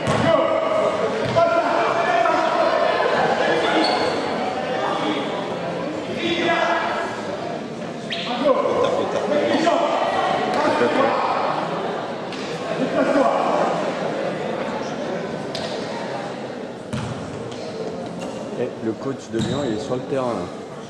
Et le coach de Lyon, il est sur le terrain là.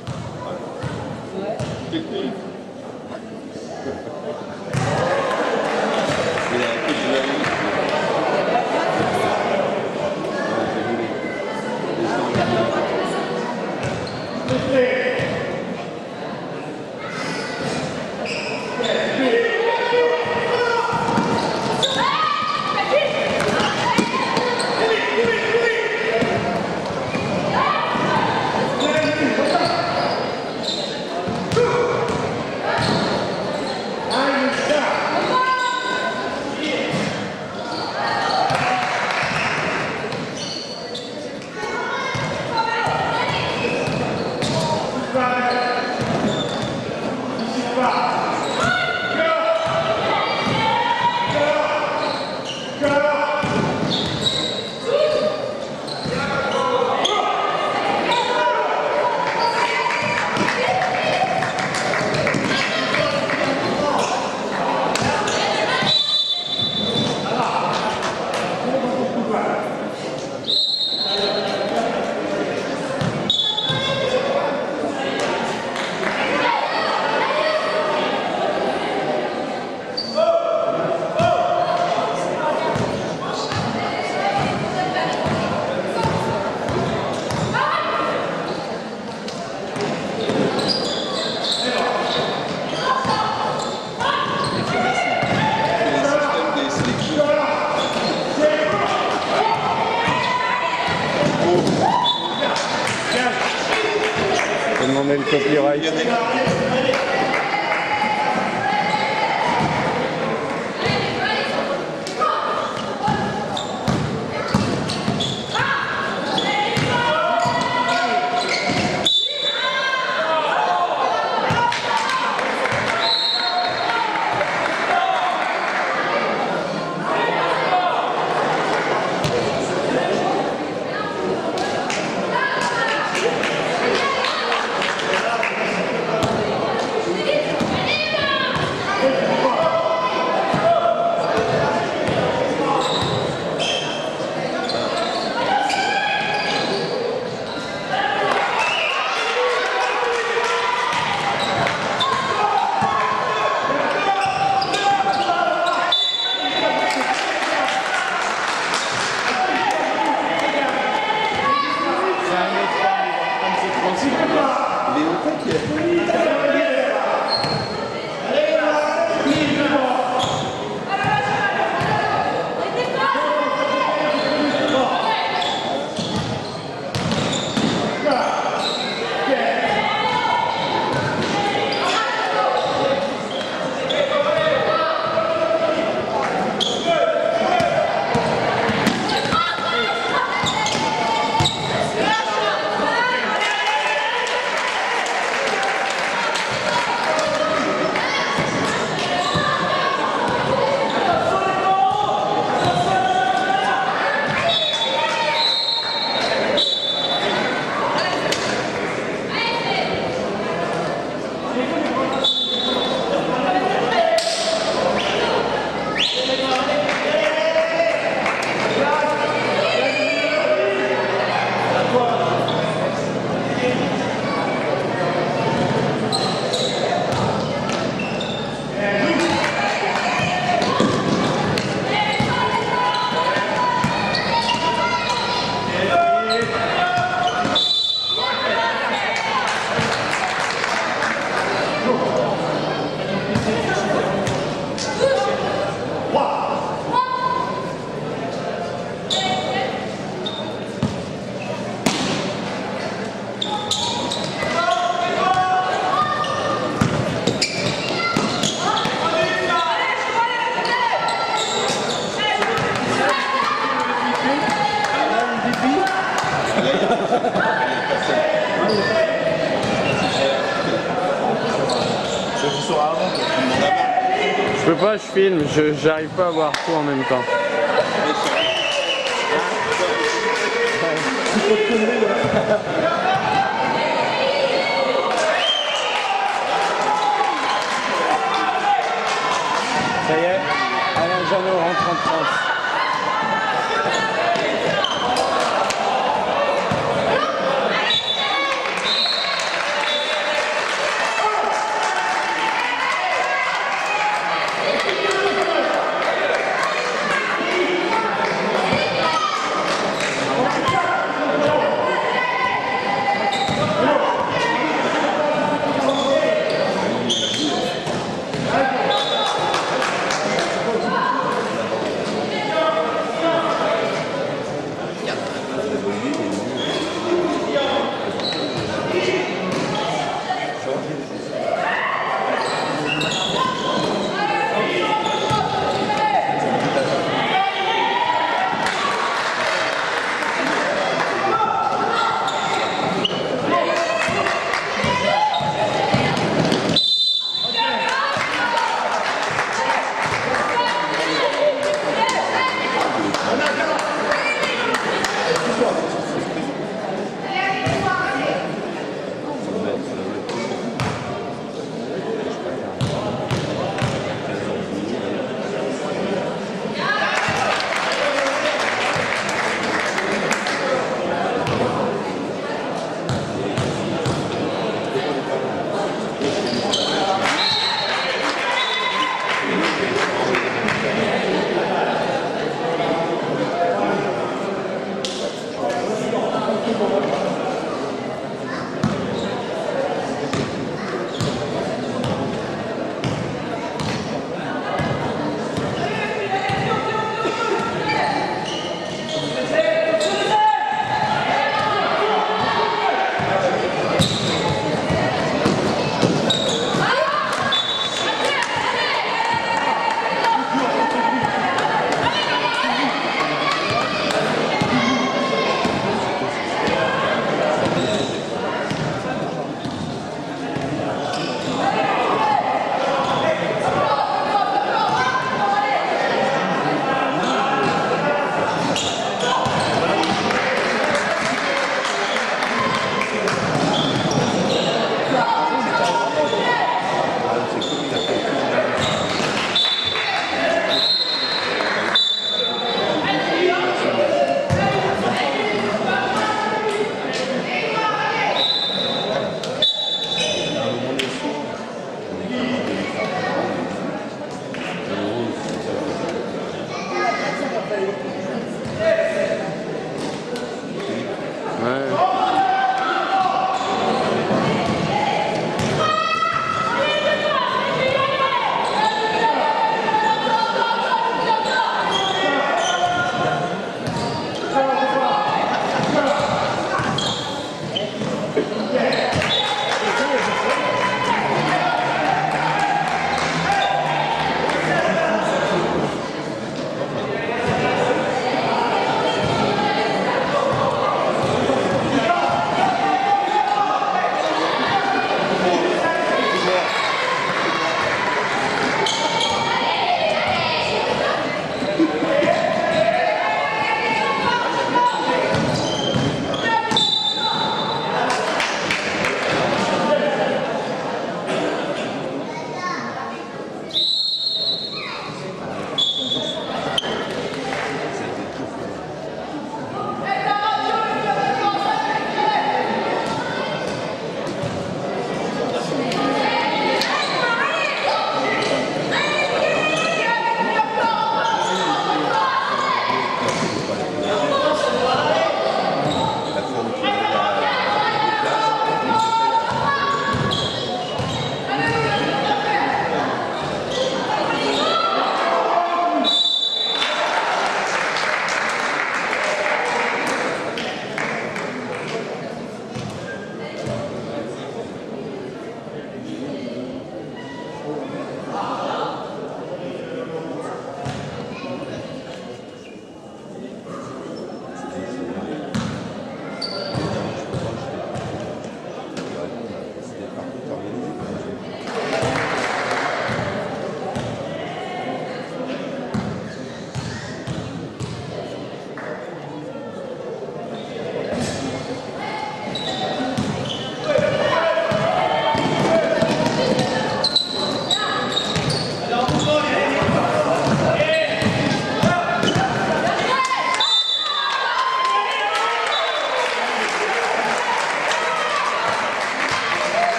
Demander le copyright. Je peux pas, je filme, j'arrive pas à voir tout en même temps. Ça y est, Alain Jeannot rentre en France.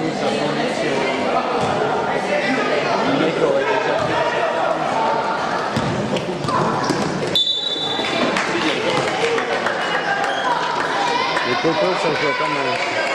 coup, ça prend vite sur... Le mec aurait déjà pris cette arme. Les poteaux, ça joue pas mal.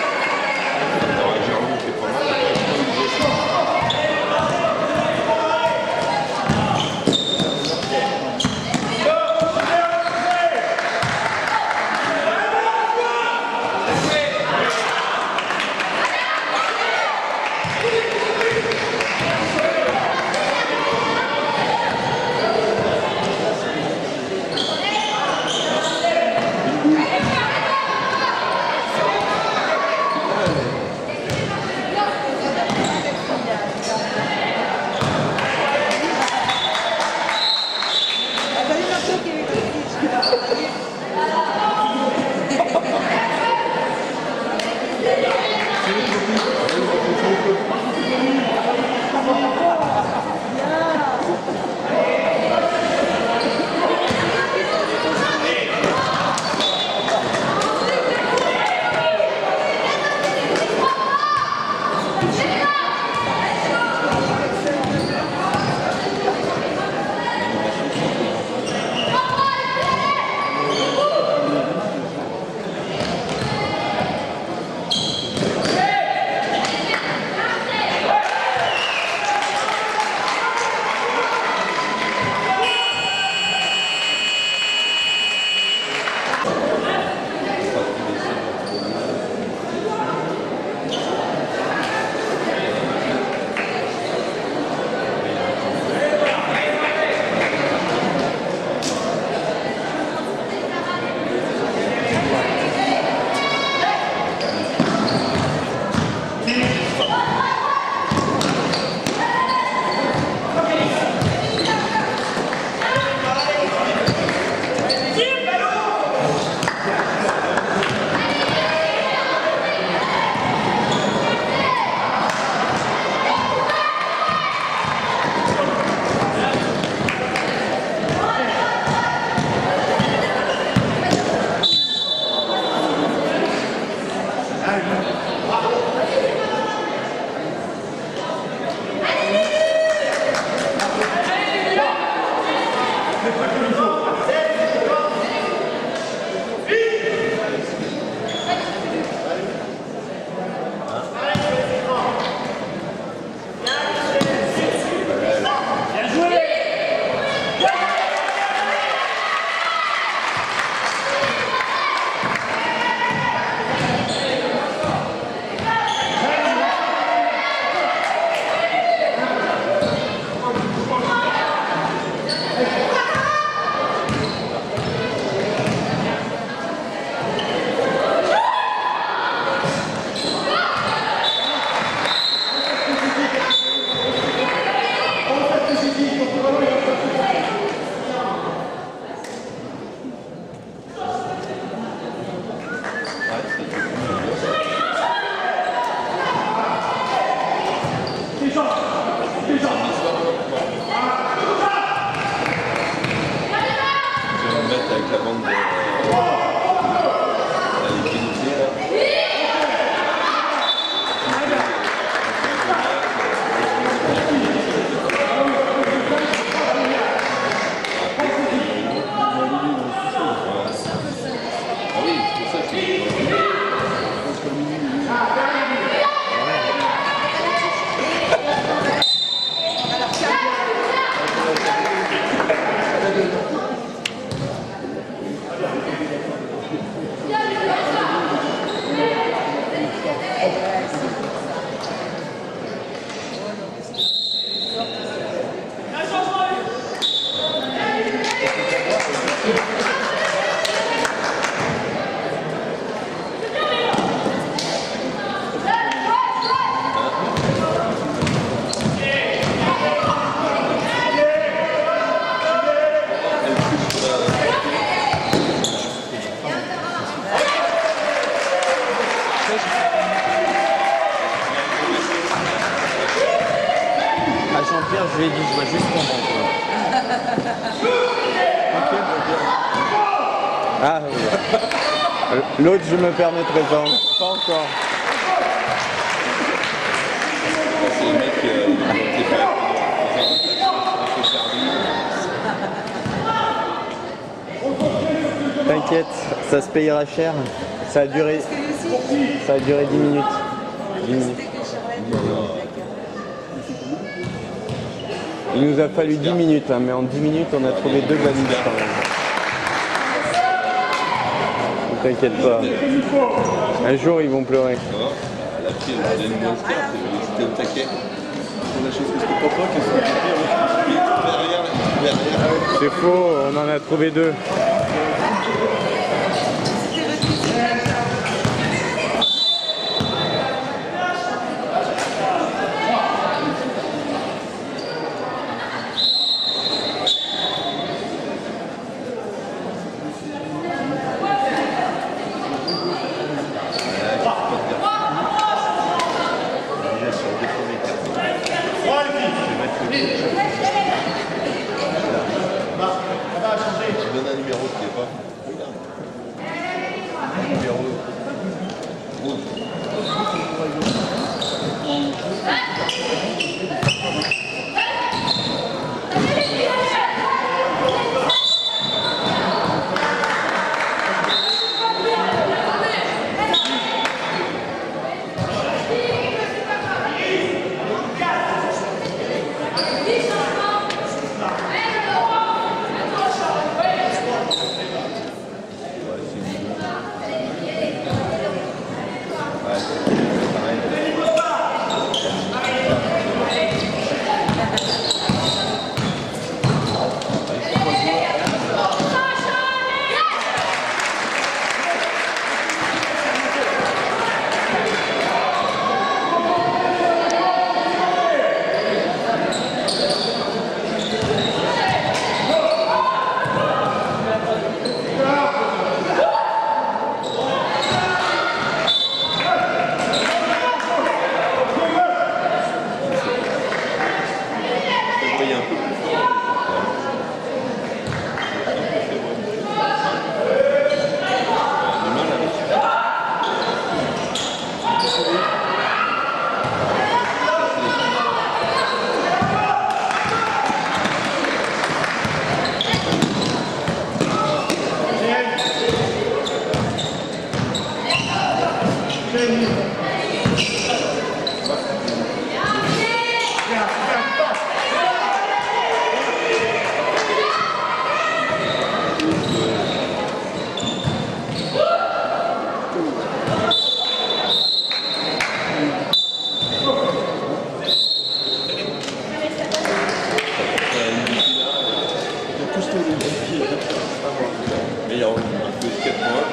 Avec la bande de la liquidité là. Ah oui, c'est pour ça que À Jean-Pierre, je lui ai dit, je vois juste ton ventre. Ok, bien. Ah oui. L'autre, je me permettrai pas encore. t'inquiète, ça se payera cher. Ça a duré 10 minutes. 10 minutes. Il nous a fallu 10 minutes, hein, mais en 10 minutes, on a trouvé 2 valises quand même. Ne t'inquiète pas. Un jour, ils vont pleurer. La fille, elle a une bonne carte, c'était au taquet. La chose que c'était papa qui se Derrière. C'est faux, on en a trouvé 2. Tu donnes un numéro qui est pas. Regarde. Numéro rouge. Mais il y a un peu de 4 mois.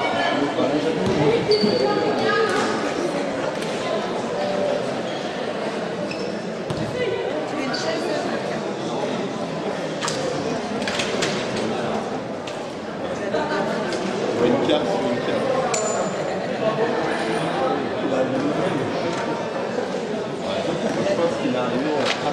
Une carte sur une carte. Je pense qu'il est arrivé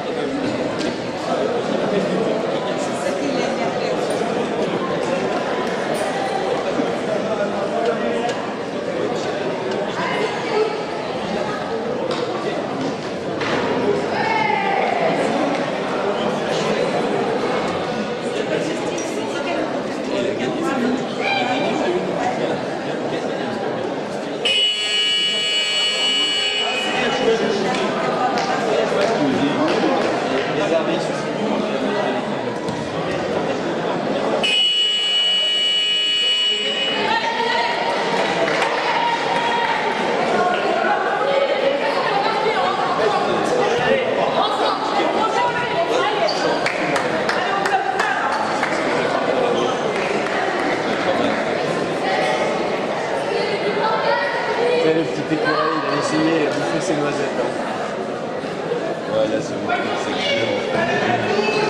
Le petit écureuil, il a essayé de bouffer ses noisettes. Ouais, là, c'est une section.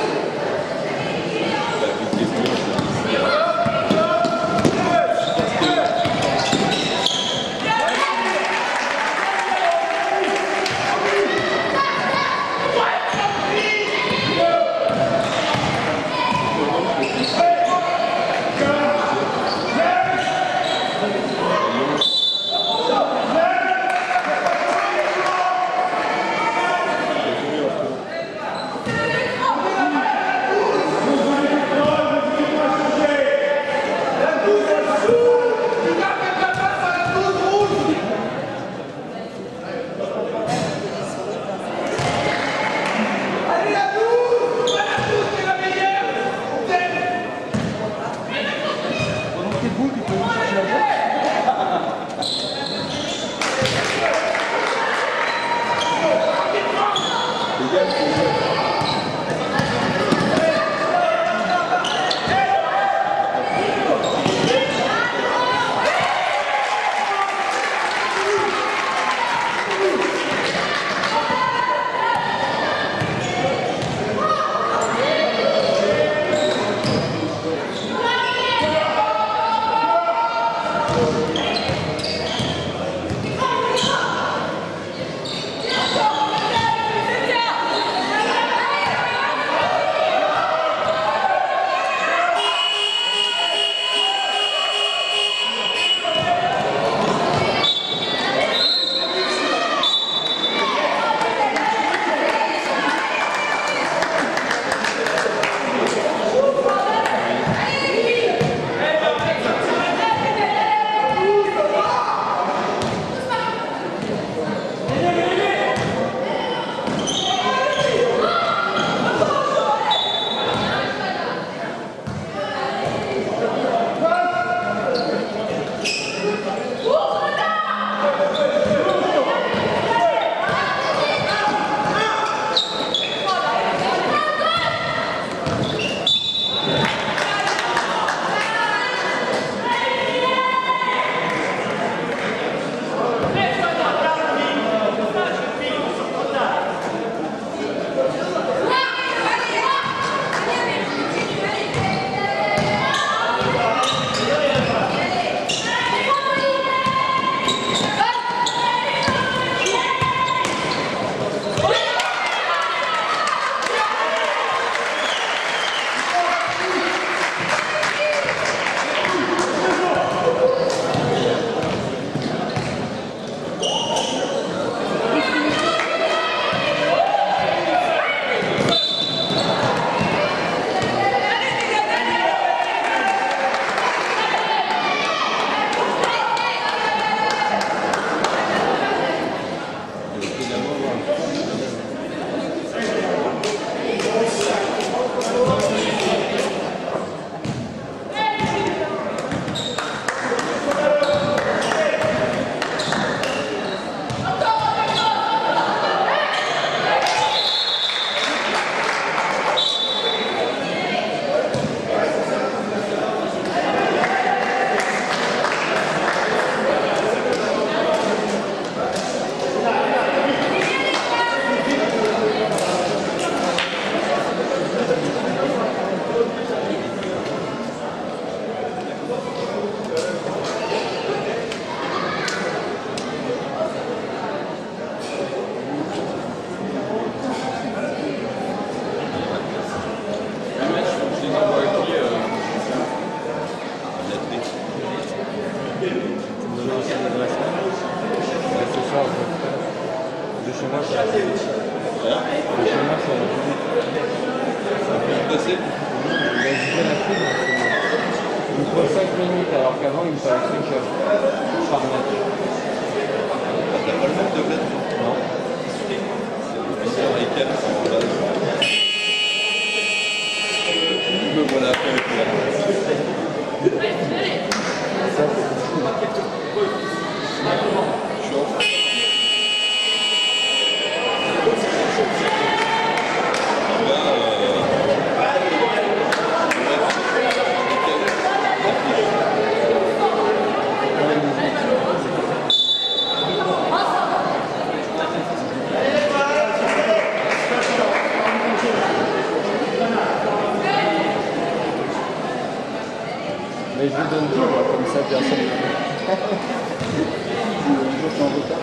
De chez moi, ça va plus vite. Hein? De chez moi, ça va plus vite. Ça peut se passer? Il a dit la pub, il me faut 5 minutes alors qu'avant il me fallait 5 heures par match. T'as pas le même de fait? Non. C'est américain, me voilà après le courant. Ça, Chaud. mais je lui donne tout, moi, comme ça personne ne Un jour, tu es en retard.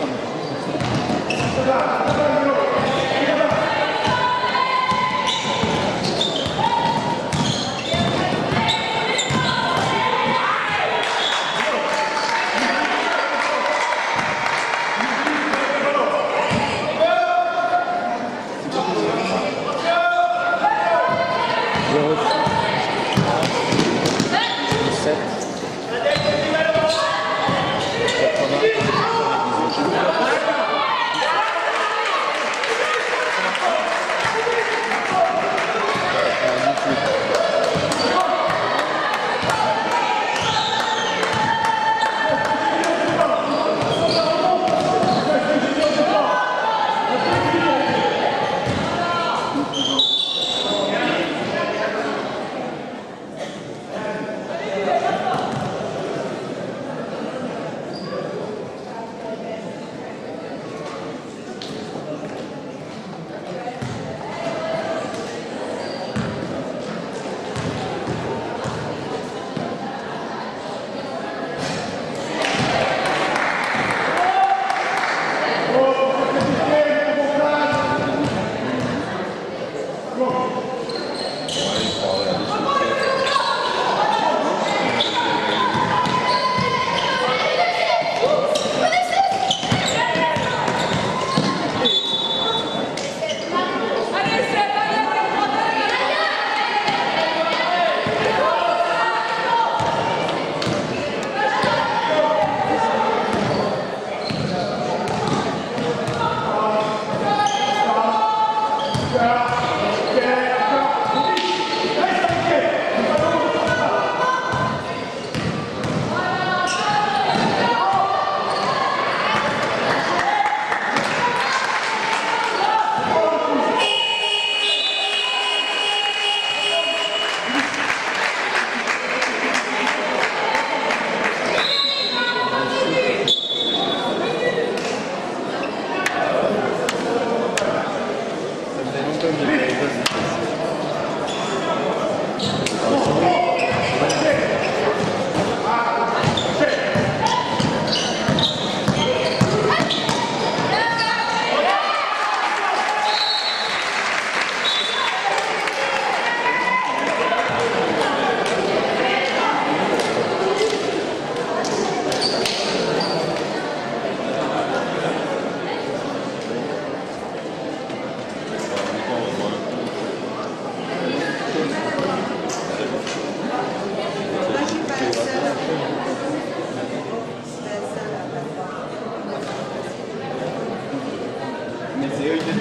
Mais c'est eux qui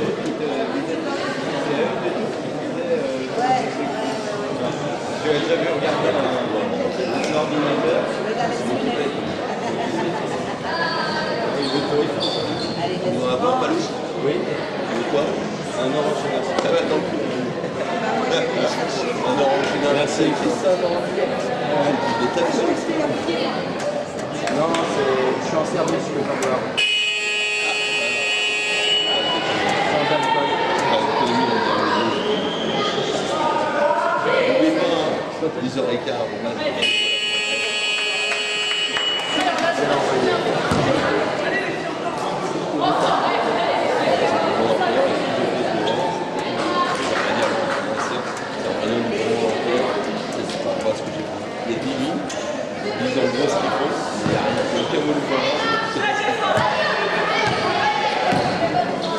tu as déjà vu regarder un ordinateur. On en a pas, Palouche? Oui. Tu veux quoi? Un orange finance. Ça va dans le cul. Un orange finance. Merci. C'est ça, un orange finance. Des taxes. Non, je suis en service, je peux pas boire. Sans alcool. N'oublie pas, 10h15 au match. Il y a 10 lignes, ils disent en gros ce qu'il faut, mais il n'y a rien. Il n'y a aucun mot de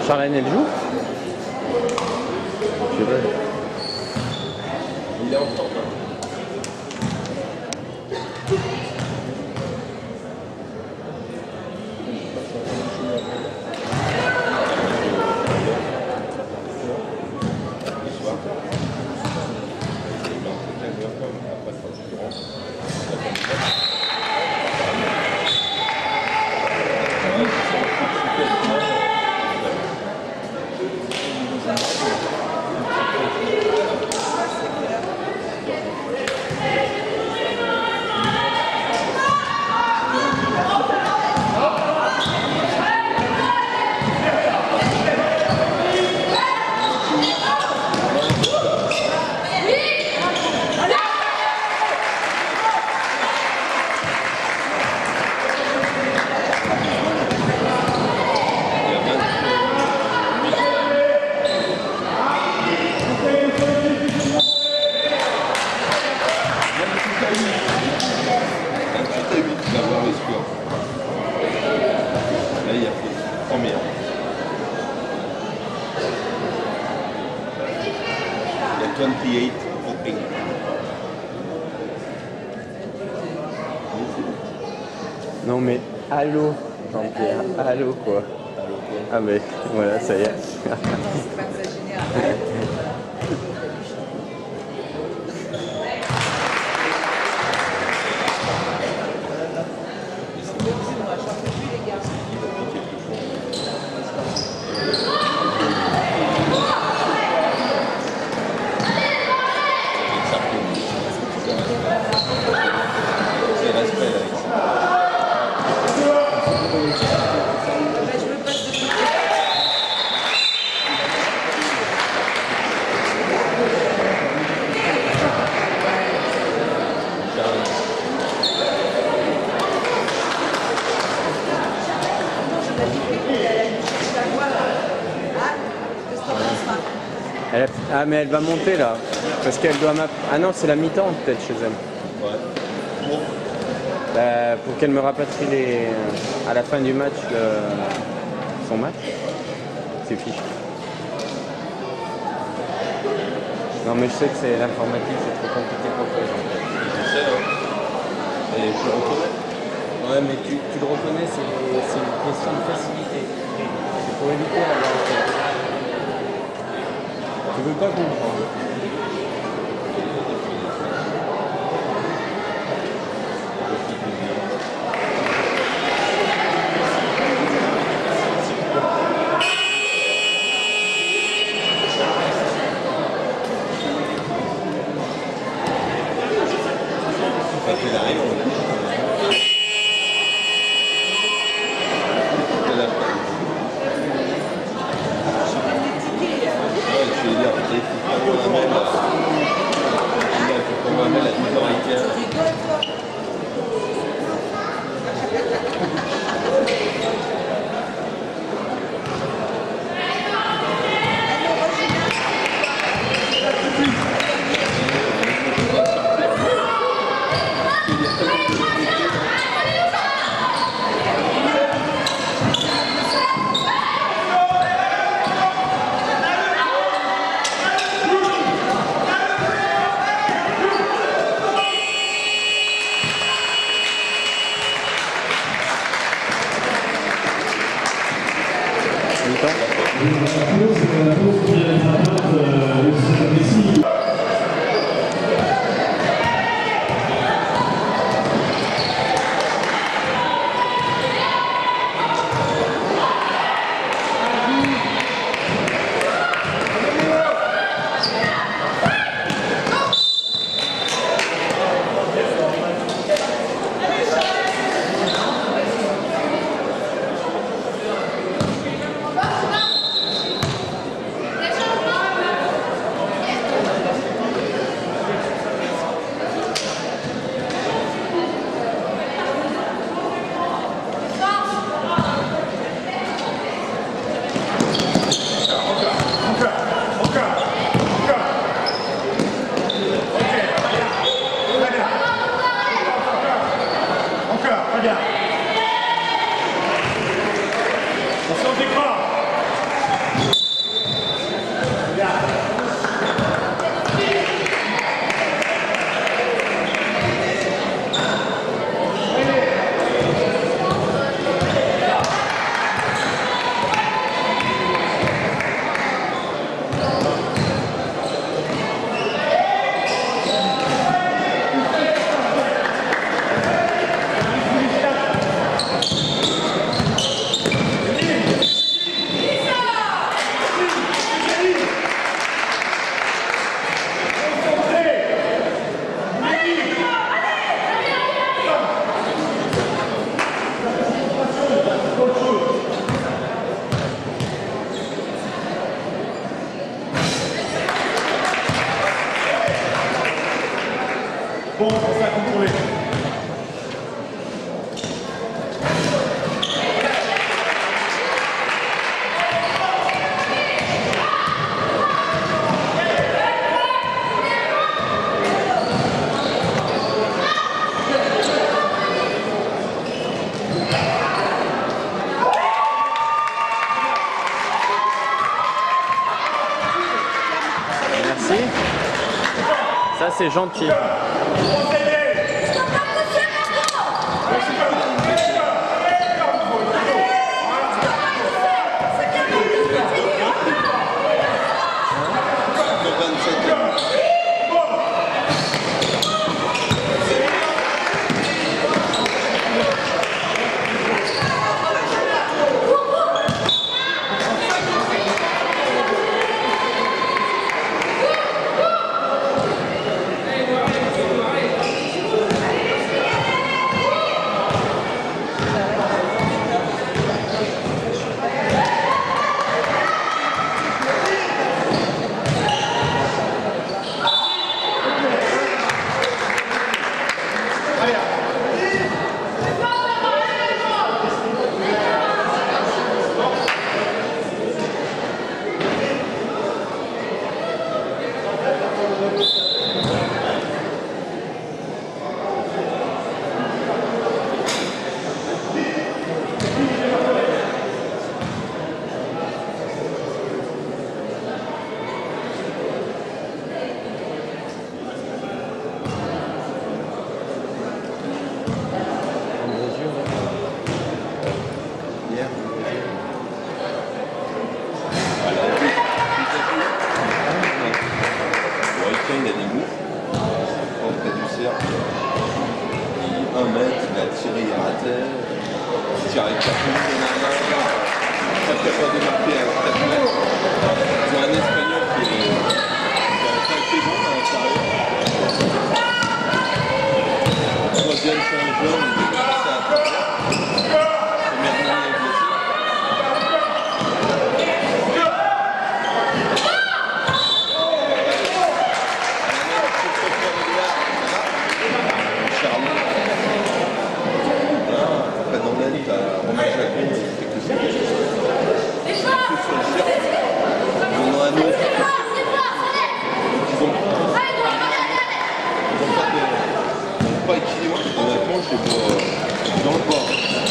Charlène, elle joue? Je sais pas. Il est en forme. Non mais allô Jean-Pierre, allô quoi. Ah mais voilà, ça y est. Ah mais elle va monter là, parce qu'elle doit m'appeler. Ah non, c'est la mi-temps peut-être chez elle. Ouais. Bah, pour qu'elle me rapatrie à la fin du match son match. C'est fichu. Non mais je sais que c'est l'informatique, c'est trop compliqué pour toi. Je sais, hein. Et je le reconnais. Ouais mais tu le reconnais, c'est une question de facilité. C'est pour éviter la vérité. Tu veux pas comprendre. c'est gentil. Il a des moufles, près du cercle. 1 mètre, il a tiré, il a raté. Il tire avec 4 minutes, il y en a un. Pas capable de marquer à 4 mètres. C'est un Espagnol qui a 5 secondes à l'intérieur. Troisième, c'est un jeune, il est passé à 3. Premièrement, il est blessé. Pas équilibré, honnêtement, je sais pas dans le bord.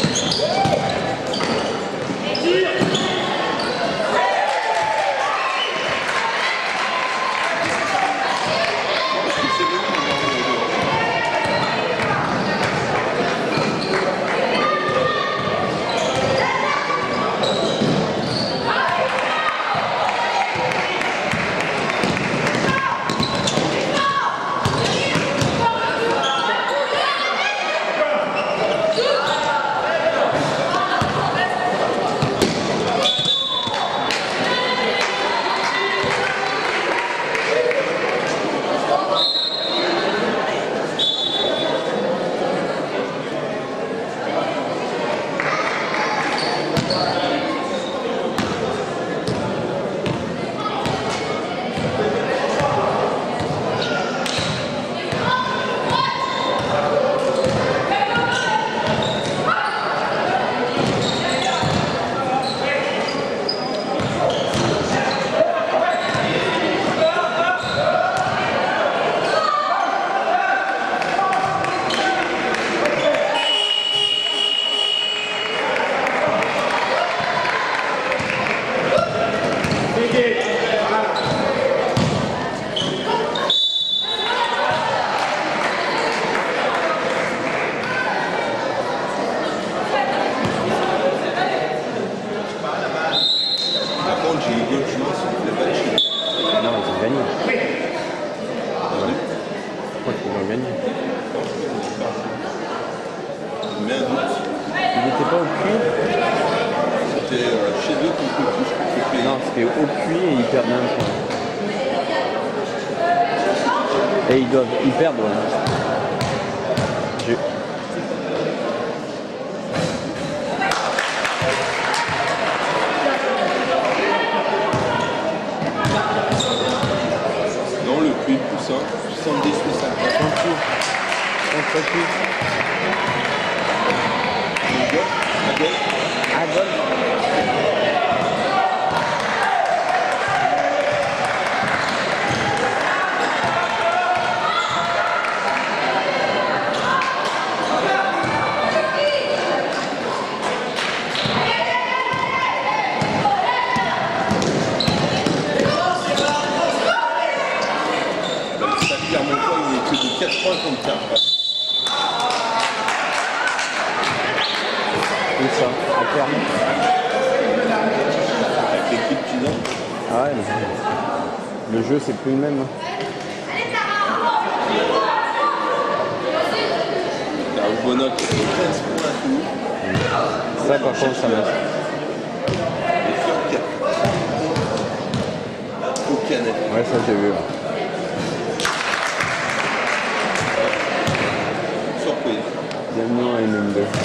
Il n'était pas au puits. C'était chez eux contre le puits. Non, c'était au puits et ils perdent un point. Et ils perdent, ouais. Non, le puits plus simple, 70 ou 50. Contre qui? À gauche. Ça tire mon point. clairement. Avec l'équipe qu'ils ont. Ah ouais, mais le jeu c'est plus le même. Hein. Là, au Bonnoc, 13 points à tout. Ça par contre ça marche. Et Furka. Au Canet. Ouais, ça j'ai vu. Ouais. Surprise. Bienvenue à MM2. Ouais.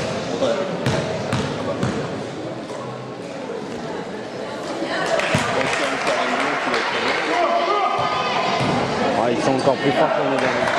Ouais, ils sont encore plus forts que l'année dernière.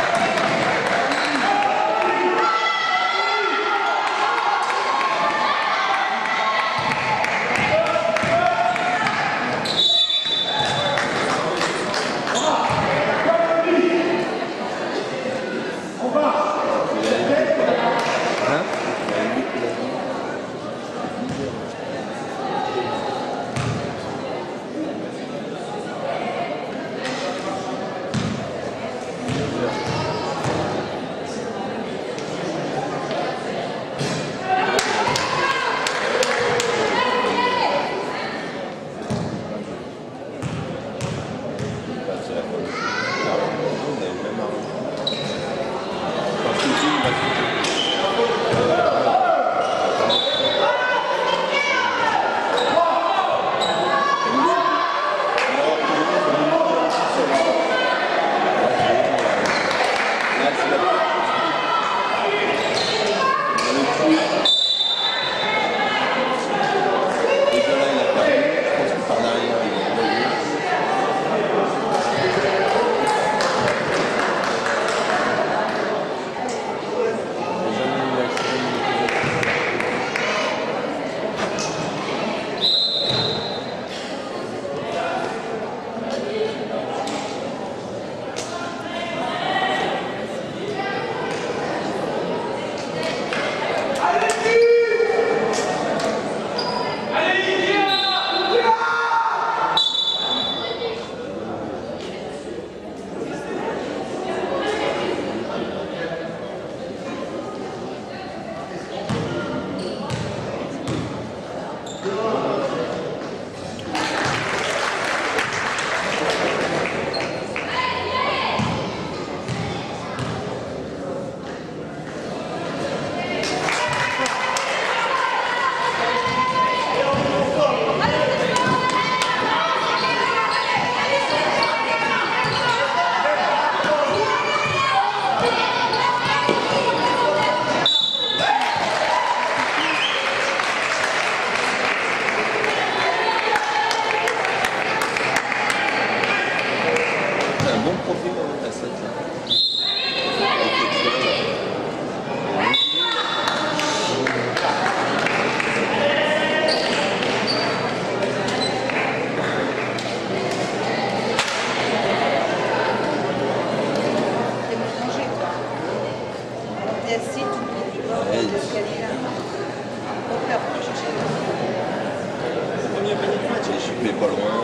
Mais pas loin.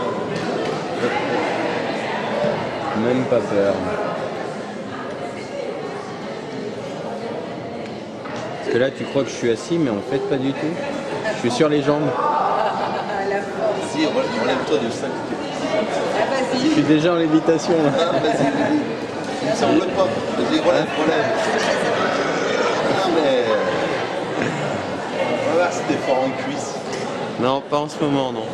Même pas peur. Parce que là, tu crois que je suis assis, mais en fait, pas du tout. Je suis sur les jambes. Vas-y, relève-toi de 5 Je suis déjà en lévitation. Là. Ah, vas-y, vas-y. Il me semble pas. Vas-y, relève. Non, mais. On va voir si t'es fort en cuisse. Non, pas en ce moment, non.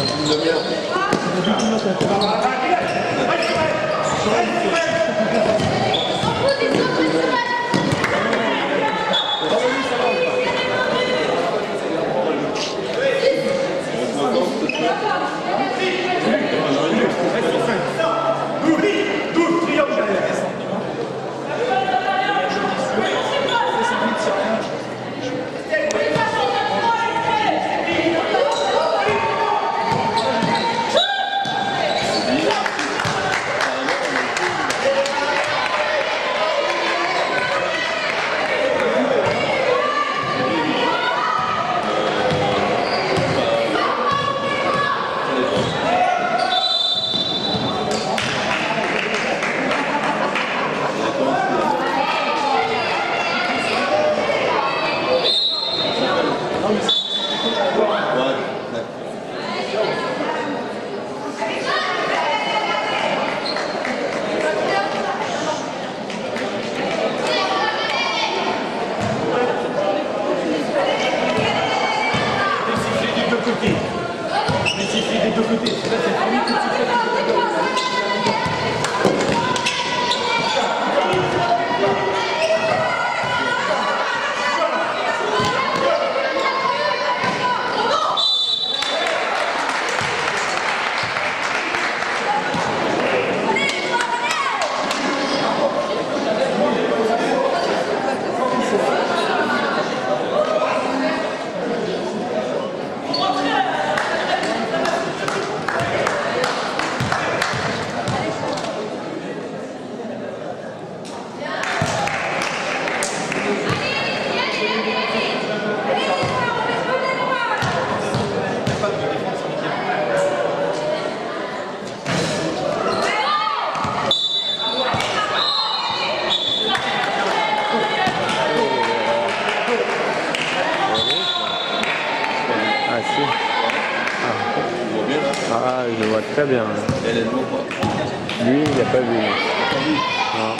Une demi-heure. Ah, je vois très bien. Elle est lourde, quoi. Lui, il n'a pas vu. Non.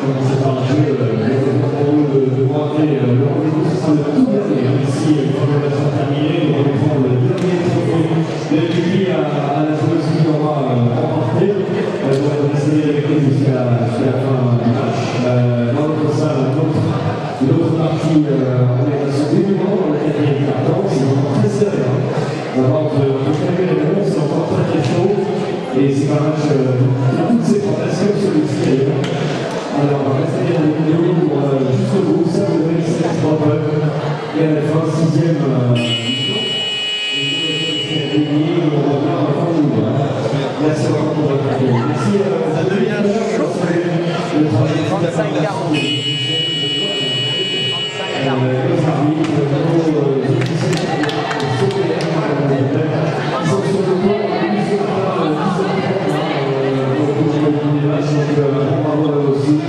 commencer par un jeu. Pour nous de montrer le rendez-vous, ce sera le tout dernier. Ici, une programmation terminée, on reprend le dernier trophée de l'équipe à la joueuse qui aura remporté. On va rester avec nous jusqu'à la fin du match. Dans notre salle, l'autre partie organisation du moment, dans le quatrième quart-temps, c'est vraiment très serré. On va entre quelques éléments, c'est encore très chaud. Et c'est un match qui a toutes ses fantasions sur l'extérieur. Alors, on va rester avec nous jusqu'au bout, ça vous donne 7 et à la fin, 6e merci beaucoup pour votre accueil. Merci à tous. 35-40.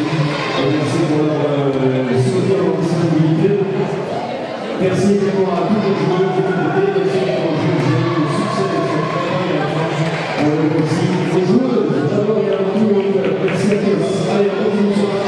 Merci également à tous les joueurs qui ont été le succès de cette campagne à la fin. Aussi les joueurs, d'abord et avant tout, merci à tous. Allez, bonne soirée.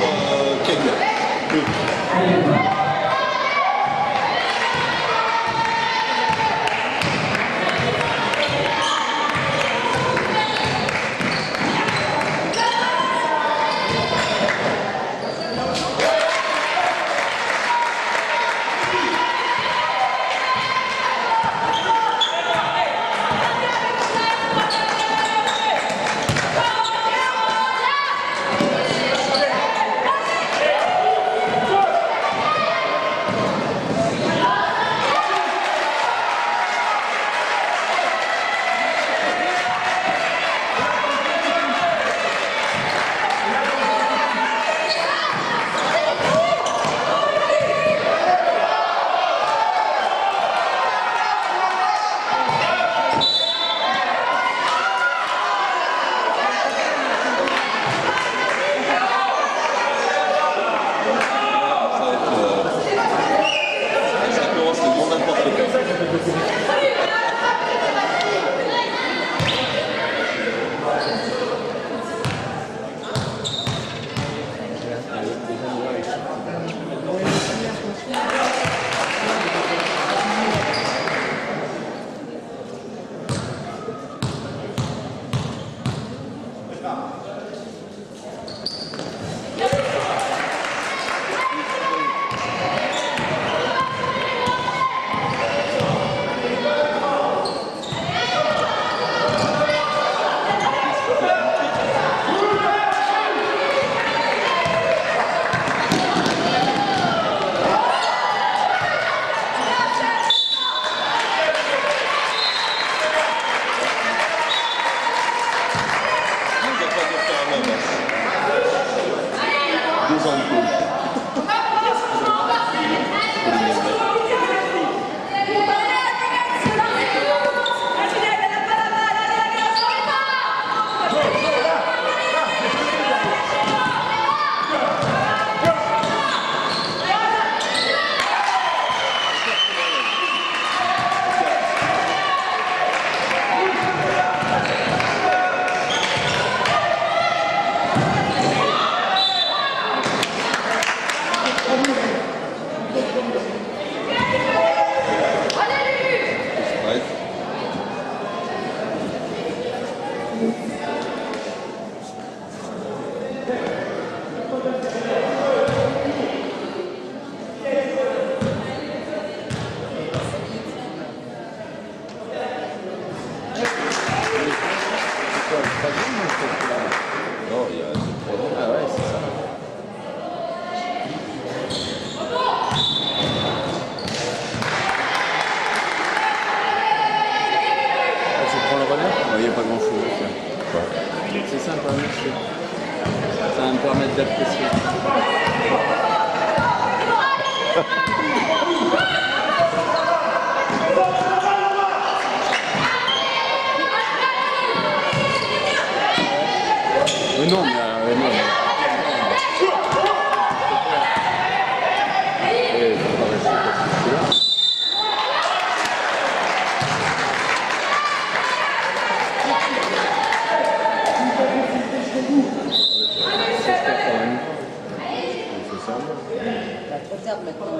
Trop tard maintenant.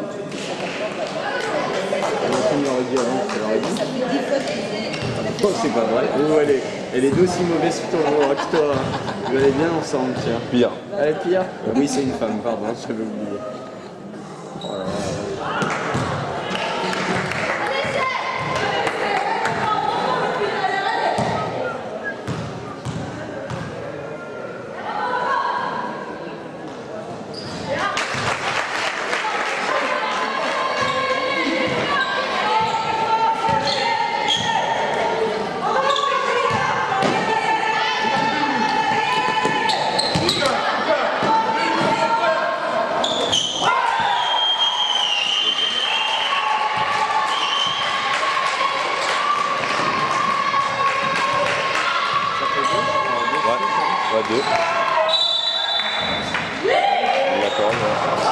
On l'aurait dit avant, tu l'aurais dit. Ça fait 10 fois qu'il est. Oh, c'est pas vrai. Oh, elle est d'aussi mauvaise que toi. Vous allez bien ensemble, tiens. Pire. Elle est pire. Oui, c'est une femme, pardon, j'avais oublié. Oh là là. Ouais, deux. D'accord, ouais.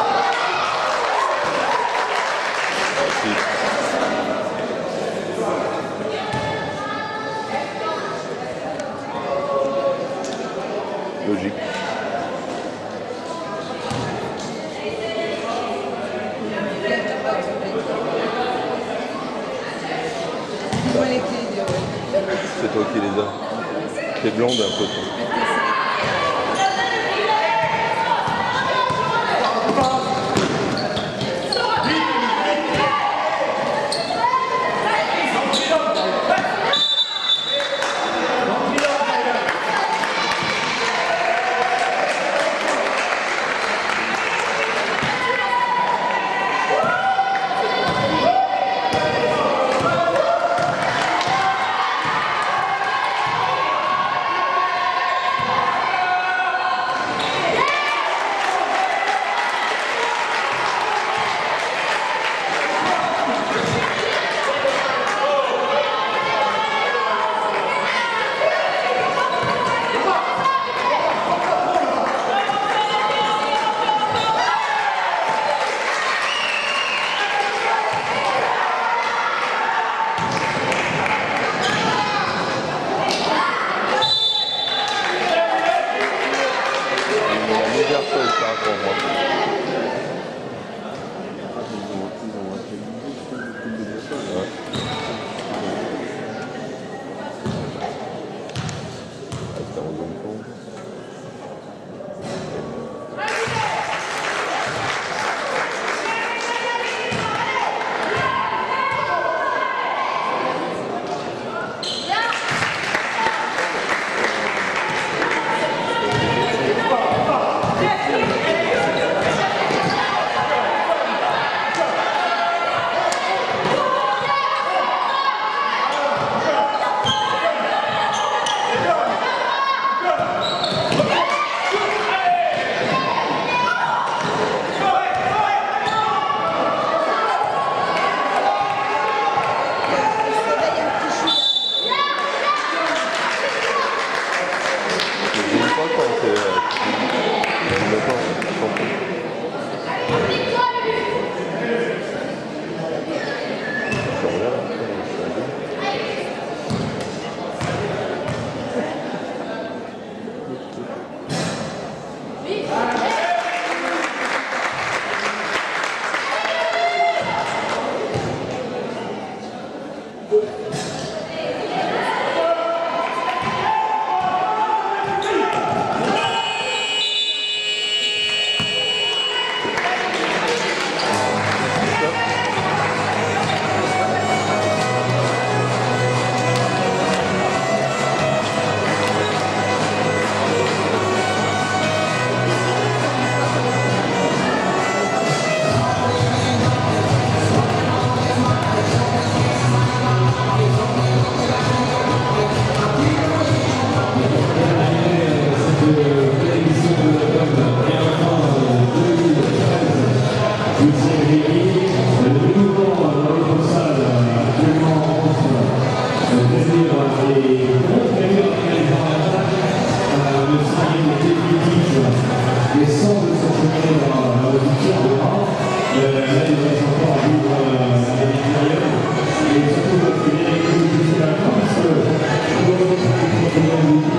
Logique. C'est toi qui les as. T'es blonde un peu, toi.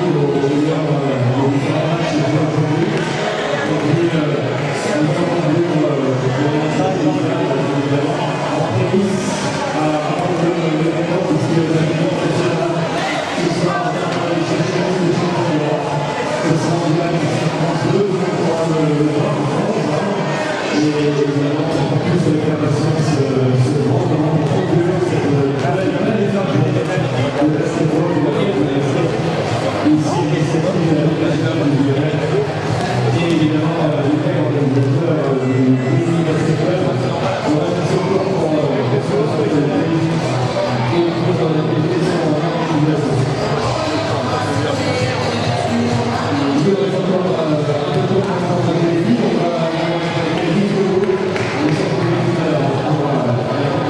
Thank you. évidemment, encore plus avec l'impatience ce grand moment de cette de basketball de la ici réceptive de la nationale du Lyon. Et évidemment, le maire organisateur du Mini Basket Club. On remercie encore pour ce de la et pour la qualité de son organisation. Je voudrais encore un peu de temps de télévision. On va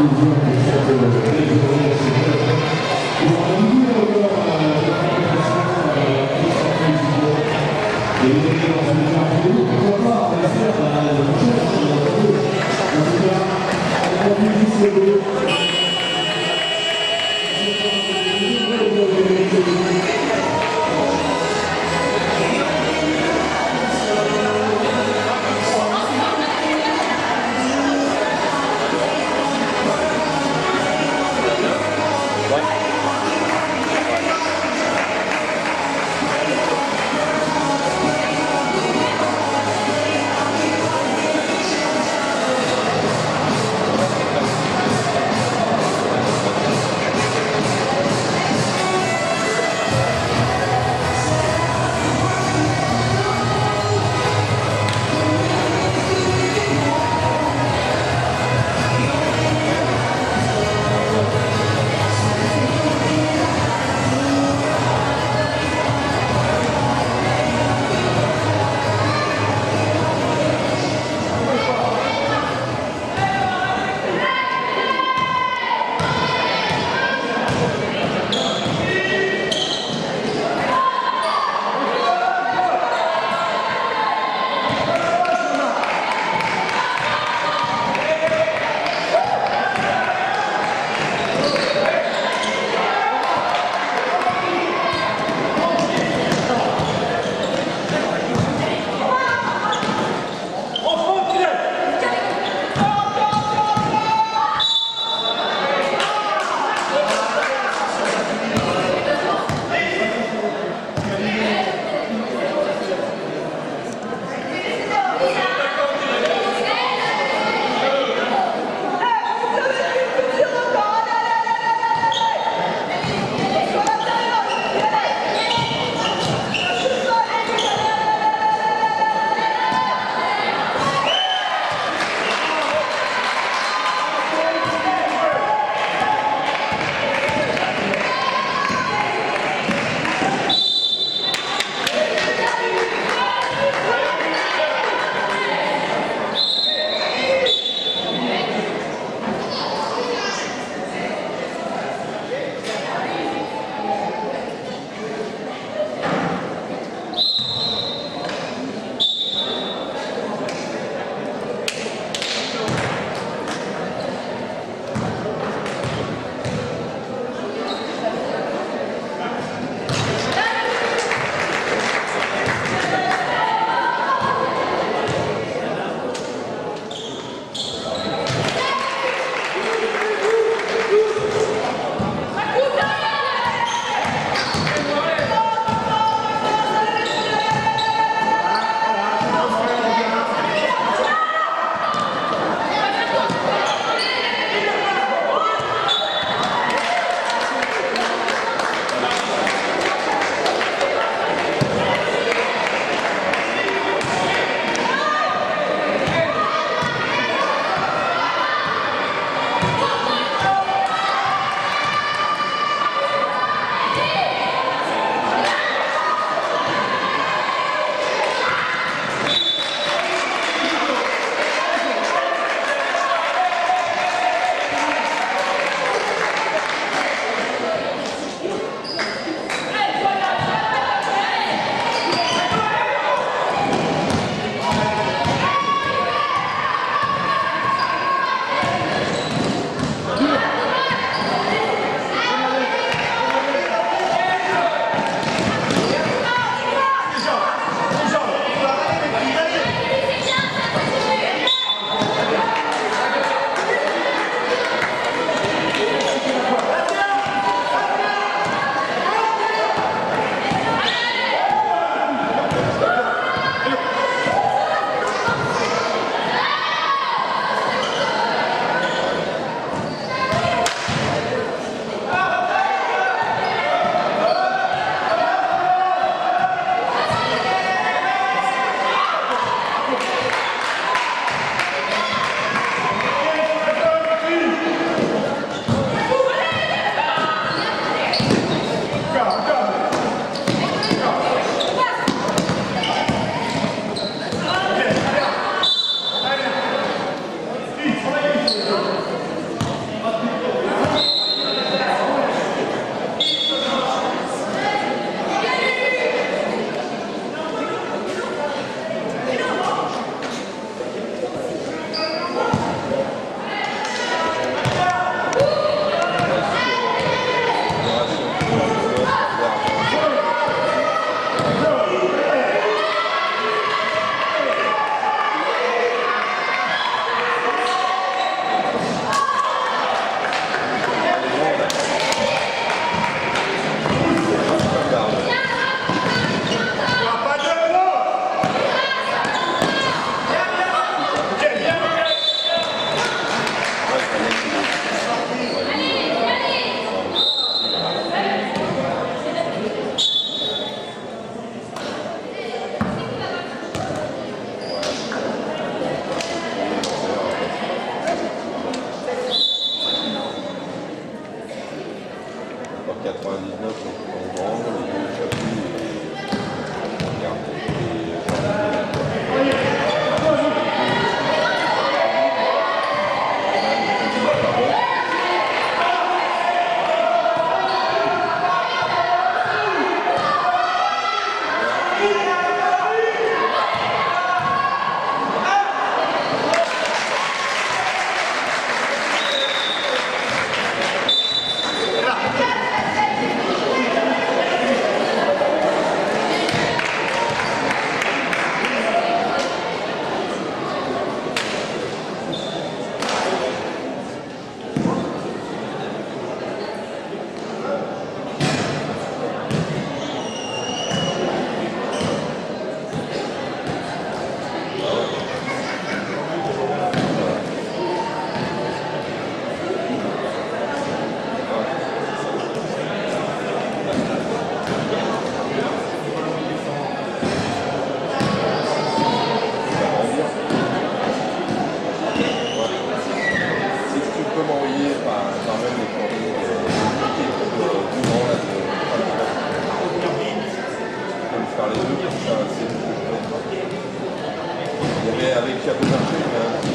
qui a besoin de marcher,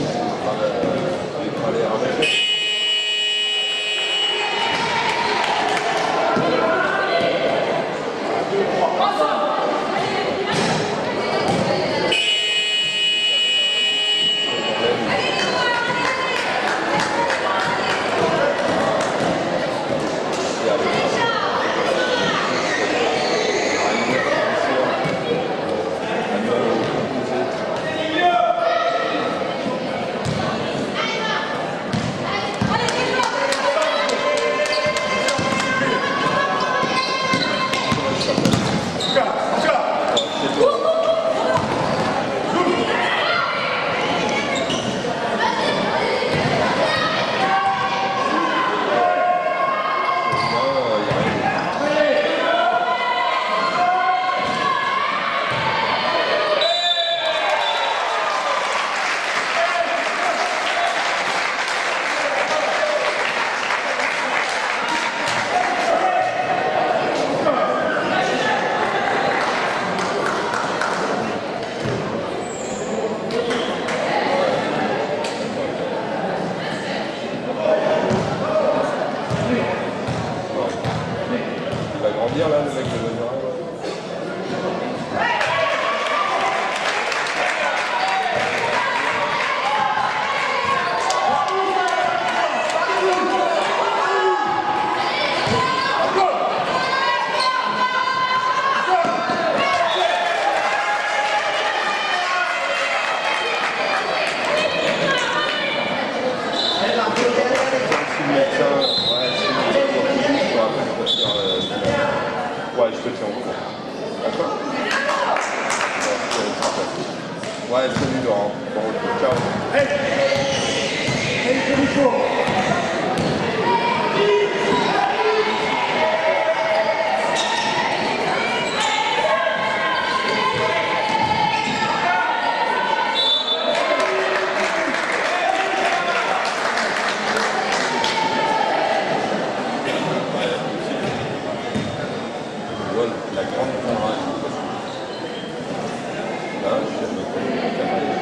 il va aller arranger. Là, le mec de Bonne ouais, je te tiens au courant. D'accord? Ouais, salut Laurent. Bon retour. Ciao. Hey! Hey, la grande camarade. Là, je me connais la camarade.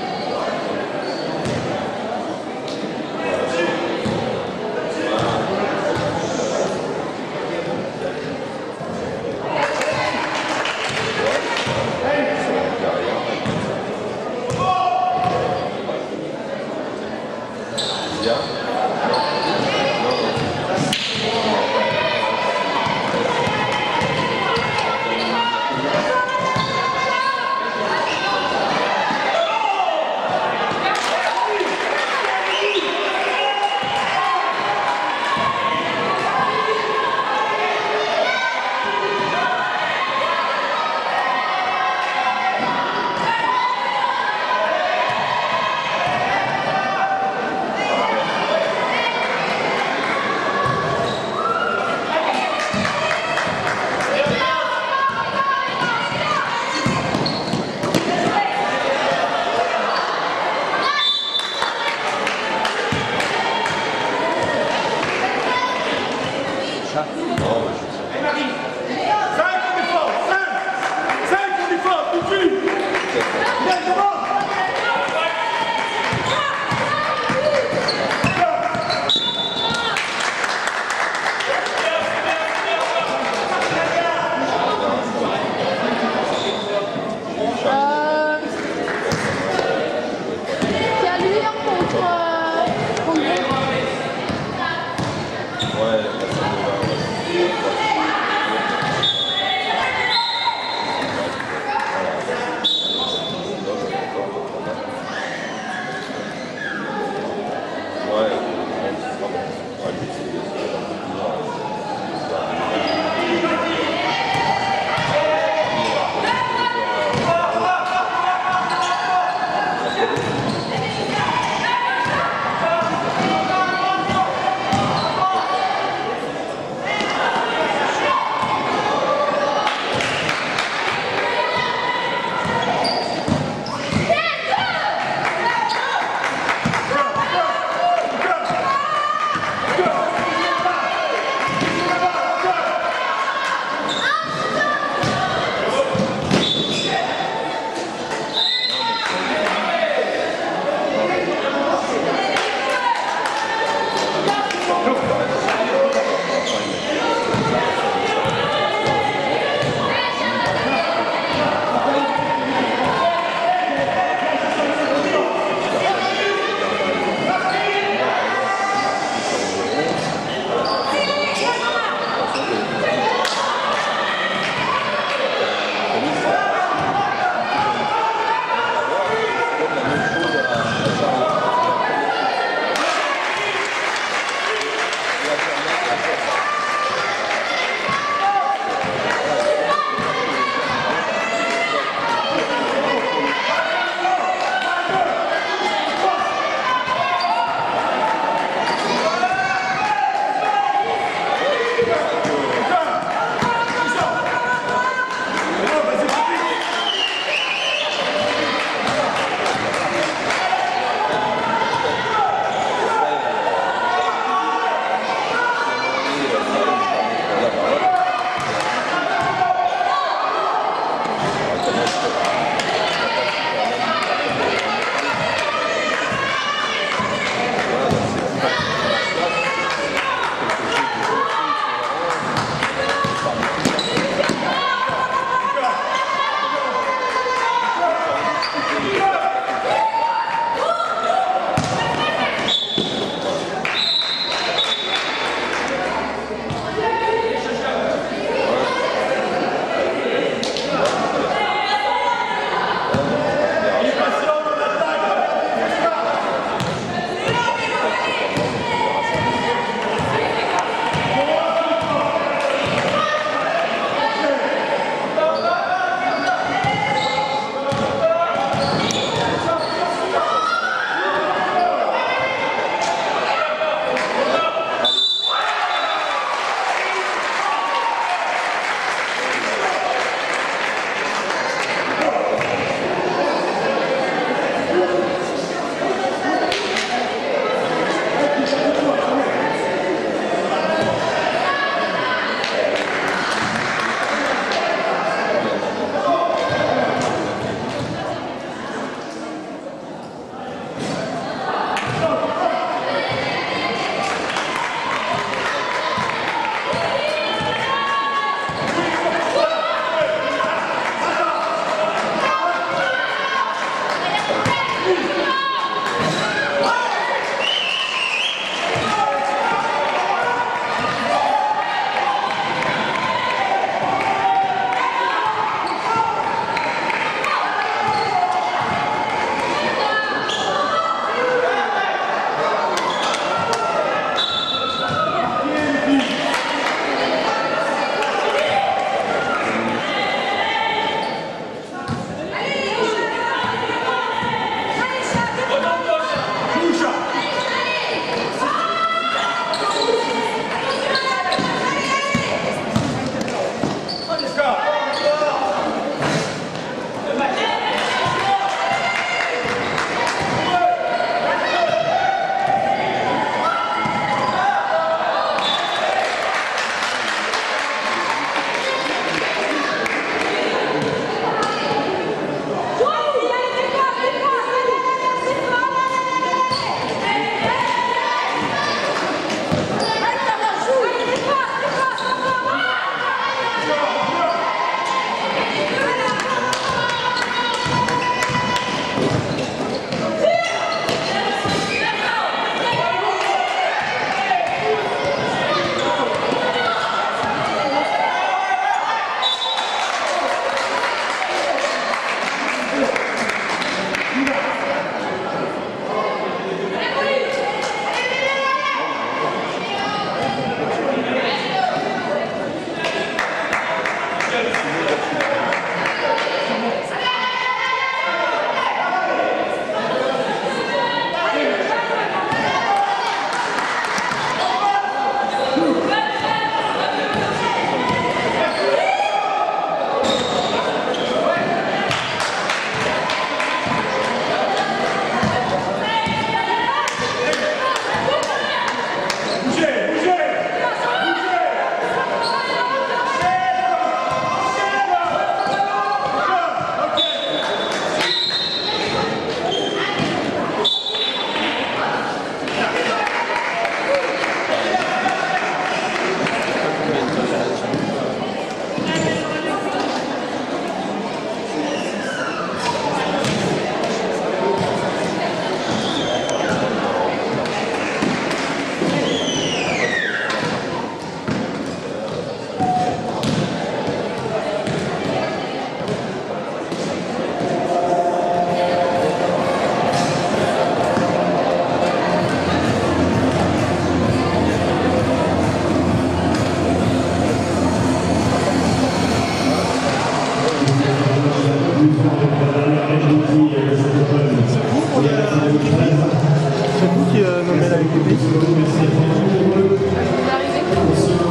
nommer la équipe. Vous arrivez quand?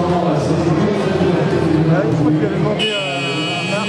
Ah, je crois qu'il avait demandé à Marc.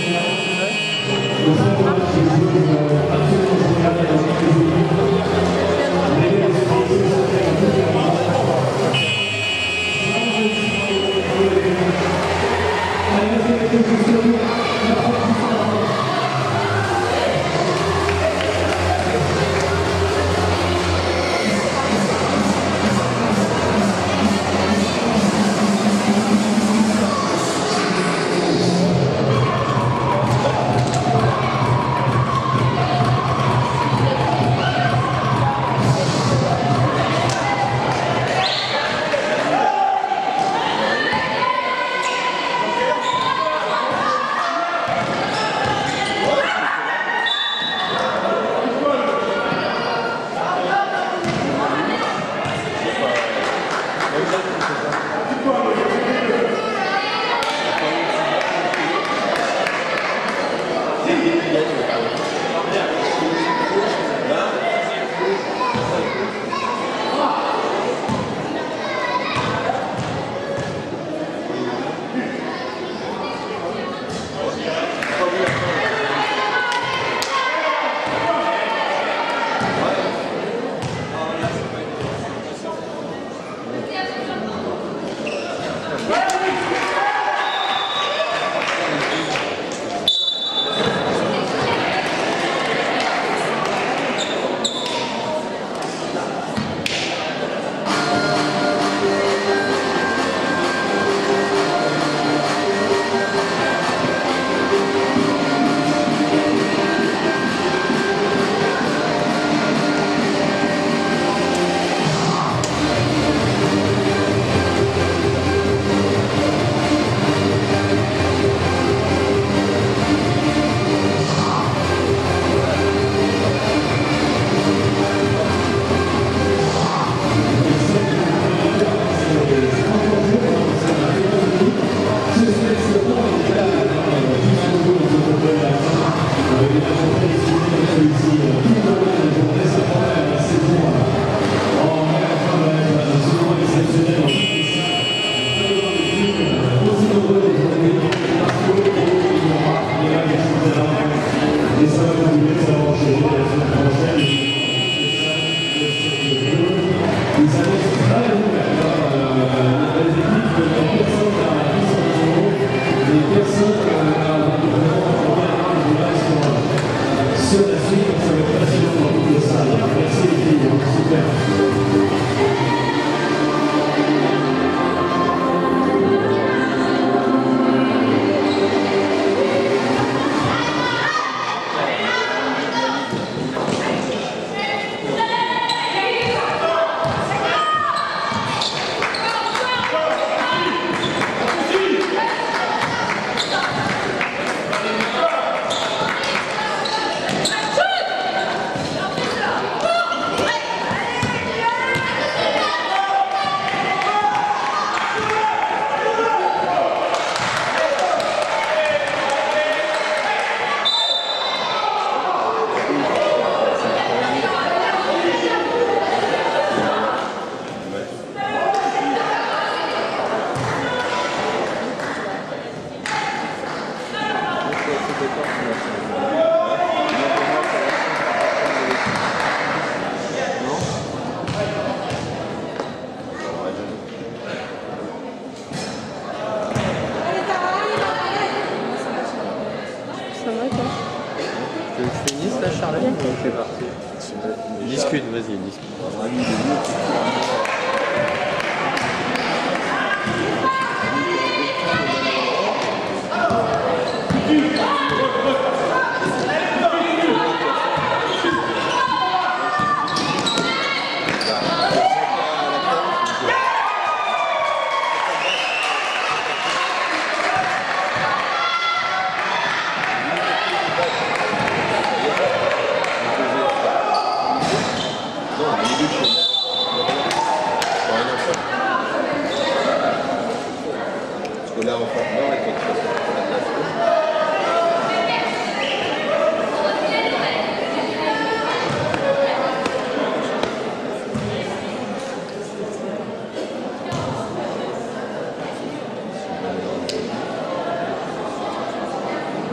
C'est parti. Discute, vas-y, discute.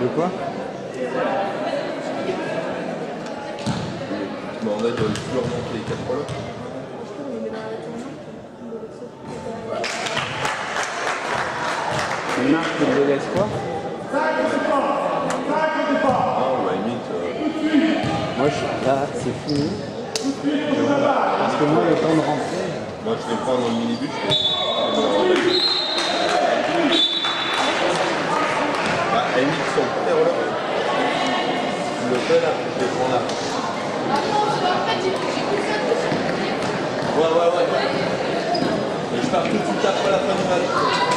De quoi? Je m'en vais de plus remonter les 4 là. Une marque de l'espoir? Ah, ou à la limite. Moi, là, c'est fini. Parce que moi, le temps de rentrer. Moi, je vais prendre le minibus. Bah, à la limite, son père là. Tu le fais là, je vais prendre là. Ouais. Et je pars tout de suite après la fin du match.